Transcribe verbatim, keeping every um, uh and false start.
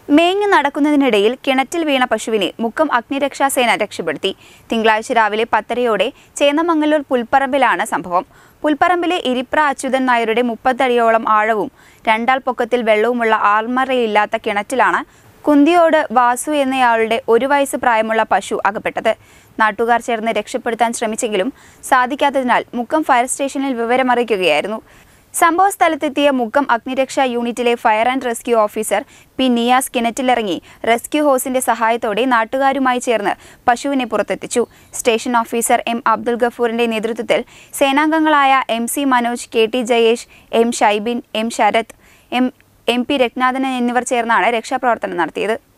മേഞ്ഞു നടക്കുന്നതിനിടയിൽ കിണറ്റിൽ വീണ പശുവിനെ മുക്കം അഗ്നിരക്ഷാസേന രക്ഷപ്പെടുത്തി. തിങ്കളാഴ്ച രാവിലെ പത്തരയോടെ ചേന്നമംഗലൂർ പുൽപ്പറമ്പിലാണ് സംഭവം. പുൽപ്പറമ്പിലെ ഇരിപ്ര അച്യുതൻ നായരുടെ മുപ്പത്തടിയോളം ആഴവും രണ്ടാൾ പൊക്കത്തിൽ വെള്ളവുമുള്ള ആൾമറയില്ലാത്ത കിണറ്റിലാണ് കുന്തിയോട് വാസു എന്നയാളുടെ ഒരു വയസ്സ് പ്രായമുള്ള പശു അകപ്പെട്ടത്. നാട്ടുകാർ ചേർന്ന് രക്ഷപ്പെടുത്താൻ ശ്രമിച്ചെങ്കിലും സാധിക്കാത്തതിനാൽ മുക്കം ഫയർ സ്റ്റേഷനിൽ വിവരമറിയിക്കുകയായിരുന്നു. സംഭവ സ്ഥലത്തെത്തിയ മുക്കം അഗ്നിരക്ഷാ യൂണിറ്റിലെ fire and rescue officer P Niyas കിണറ്റിലിറങ്ങി റെസ്ക്യൂ ഹോസിന്റെ സഹായത്തോടെ നാട്ടുകാരുമായി ചേർന്ന് പശുവിനെ പുറത്തെത്തിച്ചു. സ്റ്റേഷൻ ഓഫീസർ എം അബ്ദുൽ ഗഫൂറിന്റെ നേതൃത്വത്തിൽ സേനാംഗങ്ങളായ M C Manoj, K T Jayesh, M Shaibin, M Sarath, M M P Ratnathan എന്നിവർ ചേർന്നാണ് രക്ഷാപ്രവർത്തനം നടത്തിയത്.